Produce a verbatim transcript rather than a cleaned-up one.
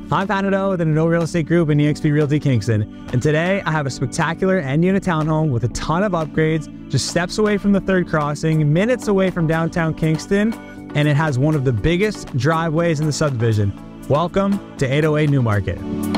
I'm Nadeau with the Nadeau Real Estate Group and E X P Realty Kingston, and today I have a spectacular end-unit townhome with a ton of upgrades, just steps away from the third crossing, minutes away from downtown Kingston, and it has one of the biggest driveways in the subdivision. Welcome to eight oh eight Newmarket.